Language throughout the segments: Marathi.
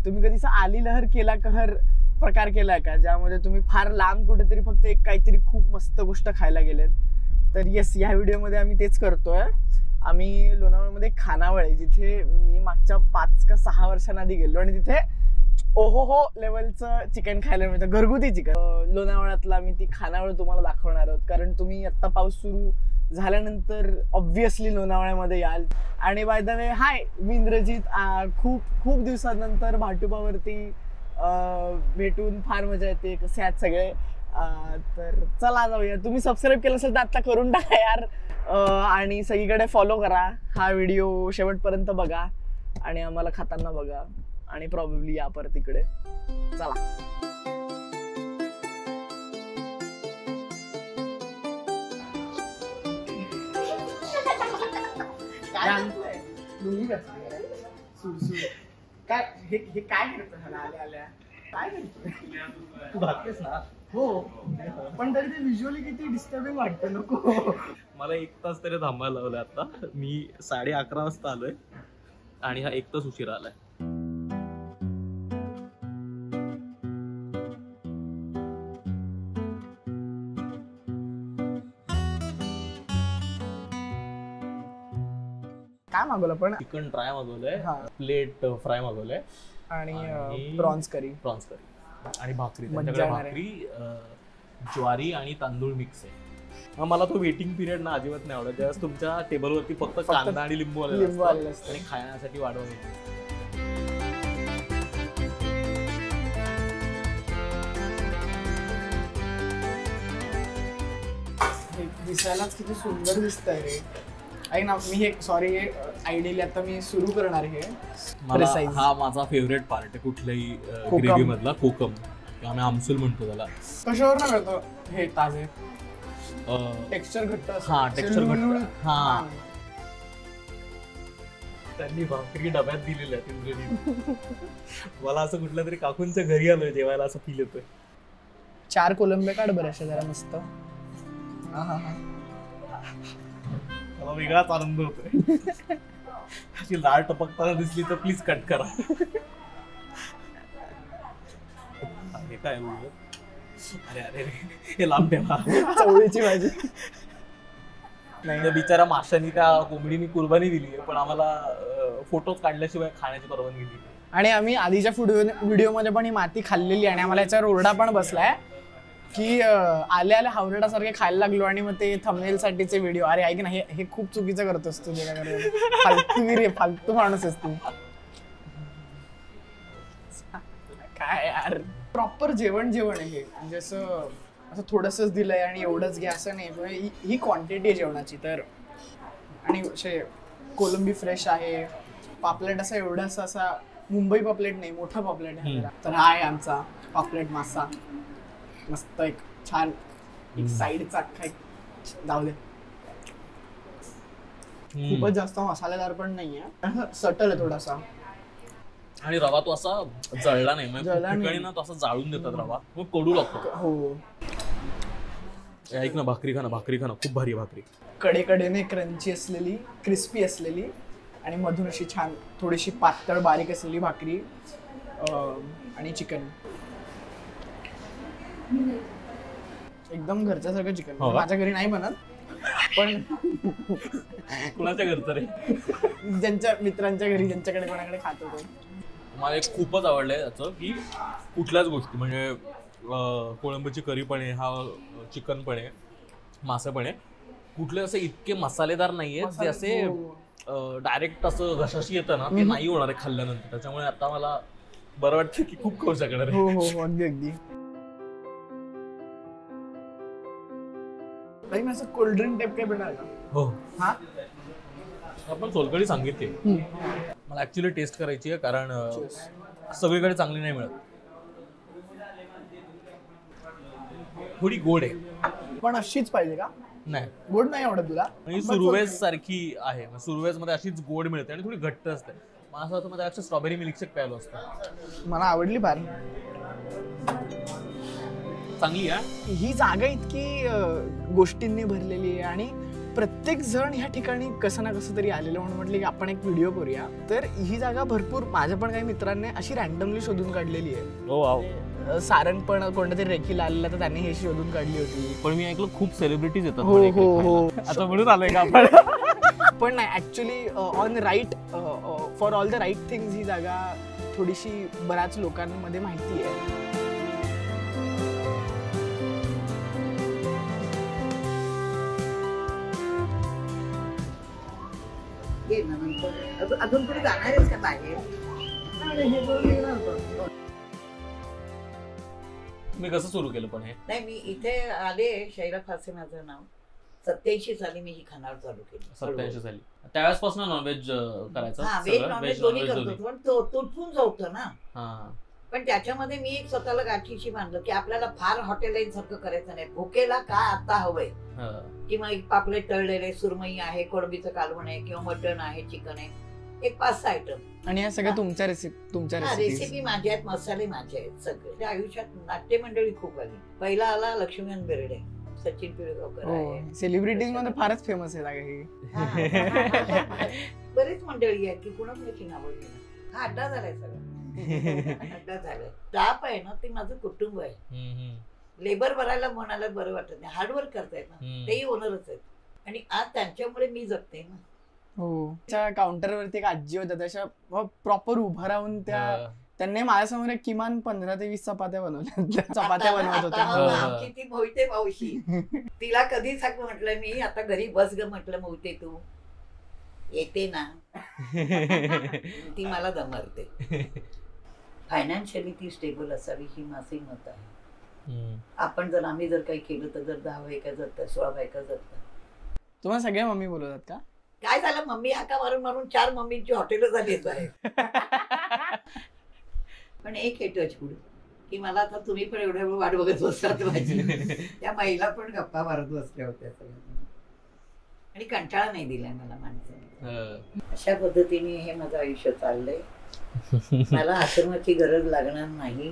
तुम्ही कधी आली लहर केला कहर प्रकार केलाय का, ज्यामध्ये तुम्ही फार लांब कुठेतरी फक्त एक काहीतरी खूप मस्त गोष्ट खायला गेलेत? तर येस, या व्हिडिओमध्ये आम्ही तेच करतोय. आम्ही लोणावळ्यामध्ये खानावळ आहे, जिथे मी मागच्या 5 का 6 वर्षांआधी गेलो आणि तिथे ओहो हो लेवलचं चिकन खायला मिळतं, घरगुती चिकन. लोणावळ्यातला मी ती खानावळ तुम्हाला दाखवणार आहोत, कारण तुम्ही आता पाऊस सुरू झाल्यानंतर ऑब्व्हियसली लोणावळ्यामध्ये याल. आणि बाय द वे, हाय, मी इंद्रजित. खूप खूप दिवसानंतर भाटुपावरती भेटून फार मजा येते. कसे आहेत सगळे? तर चला जाऊया. तुम्ही सबस्क्राईब केलं असेल तर आता करून टाका यार, आणि सगळीकडे फॉलो करा. हा व्हिडिओ शेवटपर्यंत बघा आणि आम्हाला खाताना बघा आणि प्रॉब्लेमली या परत तिकडे. चला. काय हे काय करतो आल्या काय करतो? तू भागतेस ना? हो, पण तरी ते व्हिज्युअली किती डिस्टर्बिंग वाटतं. नको, मला 1 तास तरी थांबायला लावलंय. आता मी 11:30 वाजता आलोय आणि हा 1 तास उशिरा आलाय. काय मागवलं पण? चिकन ड्राय मागवलंय, हा. प्लेट फ्राय मागवलंय आणि प्रॉन्स करी आणि भाकरी. मज्जा त्यांच्याकडे येणार आहे. भाकरी ज्वारी आणि तांदूळ मिक्स आहे. मला तो वेटिंग पिरियड ना अजिबात नाही आवडत, ज्यावेळेस तुमच्या टेबलवरती फक्त कांदा आणि लिंबू आलेलं असतं आणि खाण्यासाठी वाढवा मिळते. दिसायलाच किती सुंदर दिसतंय रे. ऐक ना, मी हे सॉरी आयडियली आता मी सुरू करणार आहे. हा माझा फेवरेट पार्ट आहे कुठल्याही ग्रेव्ही मधला, कोकम किंवा आम्ही आमसूल म्हणतो त्याला. कशावर ना करतो हे ताजे? टेक्स्चर घट्ट. हा, टेक्स्चर घट्ट. हा, त्यांनी भाकरी डब्यात दिलेल्या आहेत. मला असं कुठल्या तरी काकूंच्या घरी आलोय जेवायला असं फील येतोय. 4 कोलंबे काढ बरं अशा जरा मस्त. मला वेगळाच आनंद होतोय. अशी लाळ टपकताना दिसली तर प्लीज कट करा. हे काय? अरे अरे, हे लांब ठेवा. चवळीची भाजी. नाही, बिचारा माशांनी त्या कोंबडीनी कुर्बानी दिली, पण आम्हाला फोटोज काढल्याशिवाय खाण्याची परवानगी दिली. आणि आम्ही आधीच्या व्हिडिओमध्ये पण ही माती खाल्लेली आणि आम्हाला याच्यावर ओरडा पण बसलाय की आल्या आल्या हावरडासारखे खायला लागलो. आणि मग ते थंबनेल साठीचे व्हिडिओ. अरे ऐक ना, हे खूप चुकीचं करतोस तू. फालतू रे, फालतू माणूस आहेस तू. काय यार, प्रॉपर जेवण आहे. म्हणजे असं थोडंसंच दिलंय आणि एवढंच घ्या असं नाही. ही क्वांटिटी आहे जेवणाची. तर आणि असे कोलंबी फ्रेश आहे. पापलेट असा एवढासा असा मुंबई पापलेट नाही, मोठा पापलेट आहे. तर हा आहे आमचा पापलेट मासा. मस्त एक छान एक साईडचा अख्खा जाऊ दे. खूपच जास्त मसालेदार पण नाहीये, सटल आहे थोडासा. आणि रवा तो असा जळला नाही, म्हणजे ना तो असा जाळून देतात रवा, खूप कडू लागतो. हो, ऐक ना, भाकरी खा ना, खूप भारी भाकरी. कडेकडेने क्रंची असलेली, क्रिस्पी असलेली आणि मधून अशी छान थोडीशी पातळ बारीक असलेली भाकरी आणि चिकन. एकदम घरच्यासारखं चिकन. माझ्या घरी नाही बनत, पण कुणाच्या घरचं रे? ज्यांच्या मित्रांच्या घरी, ज्यांच्याकडे कोणाकडे खात होतो. मला एक खूपच आवडलंय त्याचं की कुठल्याच गोष्टी, म्हणजे कोळंबीची करी पण आहे, हा चिकन पण आहे, मासे पण आहे, कुठले असे इतके मसालेदार नाहीयेत जे असे डायरेक्ट असं घशाशी येतं ना, ते नाही होणार आहे खाल्ल्यानंतर. त्याच्यामुळे आता मला बरं वाटतं की खूप खाऊ शकणार आहे. हो हो, अगदी अगदी. असं कोल्ड ड्रिंक टाइप काय बनणार का? हो, हा आपण सोलकढी सांगितली. मला ऍक्च्युली टेस्ट करायची आहे, कारण सगळीकडे चांगली नाही मिळत. थोडी गोड आहे, पण अशीच पाहिजे का? नाही, गोड नाही आवडत तुला? सुरुवेज सारखी आहे. सुरुवेज मध्ये अशीच गोड मिळते आणि थोडी घट्ट असते. मला असं वाटतं त्यापेक्षा स्ट्रॉबेरी मिल्कशेक प्यायला असतं. मला आवडली फार. चांगली आहे. ही जागा इतकी गोष्टींनी भरलेली आहे आणि प्रत्येक जण ह्या ठिकाणी कसं ना कसं तरी आलेलं म्हणून म्हटलं की आपण एक व्हिडिओ करूया. तर ही जागा भरपूर माझ्या पण काही मित्रांनी अशी रॅन्डमली शोधून काढलेली आहे. हो वाव. सारंग पण कोणत्या तरी रेकीला आलेला तर त्यांनी हे शोधून काढली होती. पण मी ऐकलं खूप सेलिब्रिटीज येतात हो हो हो. आता म्हणून आलोय का आपण? पण नाही actually on right for all the right things ही जागा थोडीशी बऱ्याच लोकांमध्ये माहिती आहे. अजून कुठे जाणार आहेस का बाहेर? मी कसं सुरू केलं पण हे? नाही, मी इथे आले. शैला फासे माझं नाव. 87 साली मी ही खानावळ चालू केली. 87 साली. त्यावेळेसपासून नॉनव्हेज करायचं? हा, व्हेज नॉनव्हेज दोन्ही करतो. पण तो तुटपून जाऊतं ना. हा. पण त्याच्यामध्ये मी एक स्वतःला गाठीशी बांधलं की आपल्याला फार हॉटेल सारखं करायचं नाही. भुकेला काय आता हवंय, किंवा एक पापलेट तळलेले, सुरमई आहे, कोळंबीचं कालवण आहे, किंवा मटण आहे, चिकन आहे, एक 5-6 आयटम. आणि या सगळ्या तुमच्या रेसिपी माझ्या आहेत, मसाले माझे आहेत सगळे. त्या आयुष्यात नाट्य मंडळी खूप आली. पहिला आला लक्ष्मीकांत बेर्डे, सचिन पिळगावकर आहे. सेलिब्रिटीज मध्ये फारच फेमस आहे जागा ही. बरेच मंडळी आहेत की कुणाची नावं घेणं. हा अड्डा झालाय सगळा. अड्डा झालाय. स्टाफ आहे ना, ते माझं कुटुंब आहे. लेबर भरायला म्हणायला बरं वाटत नाही. हार्डवर्क करतायत ना, तेही ओनरच आहेत. आणि आज त्यांच्यामुळे मी जगते ना. हो. त्या काउंटरवरती एक आजी होत्या, त्याच्या प्रॉपर उभा राहून त्यांनी माझ्यासमोर किमान 15 ते 20 चपात्या बनवल्या. चपात्या बनवत होत्या. आमची ती मोहिते मावशी, तिला कधीच म्हटलं मी, आता घरी बस ग म्हटलं, मोहिते तू येते ना. ती मला दमरते. फायनान्शियली ती स्टेबल असावी ही माझी मत आहे. आम्ही जर काही केलं तर जर 10 बायका जगतात, 16 बायका जगतात. तुम्हाला सगळ्या मम्मी बोलवतात का? काय झालं, मम्मी हाका मारून मारून 4 मम्मींची हॉटेल झाली आहे. पण एक हे टचवूड की मला आता तुम्ही पण एवढ्या वेळ वाट बघत बसलात माझी. त्या महिला पण गप्पा मारत बसल्या होत्या सगळ्या, आणि कंटाळा नाही दिलाय मला माणसाने. अशा पद्धतीने हे माझं आयुष्य चाललंय. मला आश्रमाची गरज लागणार नाही.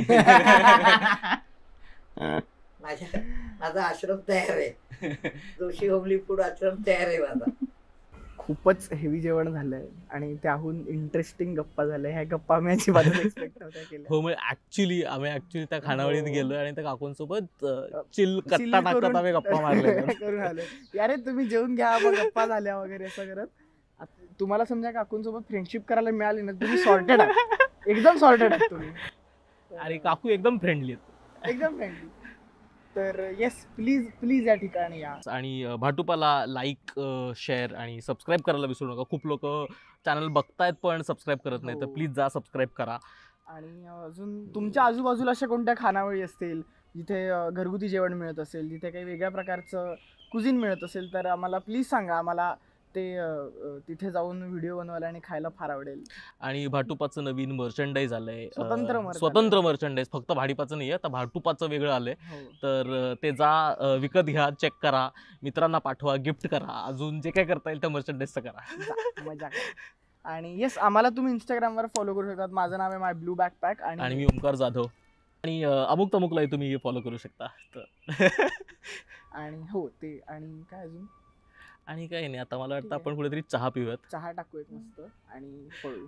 माझा आश्रम तयार आहे. जोशी होमली फूड आश्रम तयार आहे माझा. खूपच हेवी जेवण झालंय आणि त्याहून इंटरेस्टिंग गप्पा झाल्या. ह्या गप्पा मी अजिबात एक्सपेक्ट नव्हत्या केल्या. हो, म्हणजे आम्ही त्या खानावळीत गेलो आणि त्या काकूंसोबत चिल कट्टा टाकतात आम्ही गप्पा मारल्या करून आले. यारे तुम्ही जेवून घ्या, मग गप्पा झाल्या वगैरे असं करत. तुम्हाला समजा काकूंसोबत फ्रेंडशिप करायला मिळाली ना, तुम्ही सॉर्टेड आहात, एकदम सॉर्टेड आहात तुम्ही. आणि काकू एकदम फ्रेंडली आहेत, एकदम फ्रेंडली. तर येस, प्लीज या ठिकाणी या. आणि भाटुपाला लाईक, शेअर आणि सबस्क्राईब करायला विसरू नका. खूप लोक चॅनल बघतायत पण सबस्क्राईब करत नाही, तर प्लीज जा सबस्क्राईब करा. आणि अजून तुमच्या आजूबाजूला अशा कोणत्या खानावळी असतील जिथे घरगुती जेवण मिळत असेल, जिथे काही वेगळ्या प्रकारचं कुझिन मिळत असेल, तर आम्हाला प्लीज सांगा. आम्हाला ते तिथे व्हिडिओ बनवायला आणि खायला फार आवडेल. आणि भाटुपाचं नवीन मर्चंडाईज आलंय, स्वतंत्र मर्चंडाईज. फक्त भाडीपाचं नाही आहे, तर भाटुपाचं वेगळं आलंय. तर ते जा विकत घ्या, चेक करा, मित्रांना पाठवा, गिफ्ट करा, अजून जे काय करता येईल त्या मर्चंडाईजचं करा. मजा. आणि येस, आम्हाला तुम्ही इंस्टाग्रामवर फॉलो करू शकता. माझं नाव आहे माय ब्लू बॅकपॅक आणि मी ओमकार जाधव. आणि अमुक तमुकलाही तुम्ही फॉलो करू शकता. आणि हो ते, आणि काय अजून, आणि काही नाही. आता मला वाटतं आपण कुठेतरी चहा पिऊयात. चहा टाकू एक मस्त आणि पळू.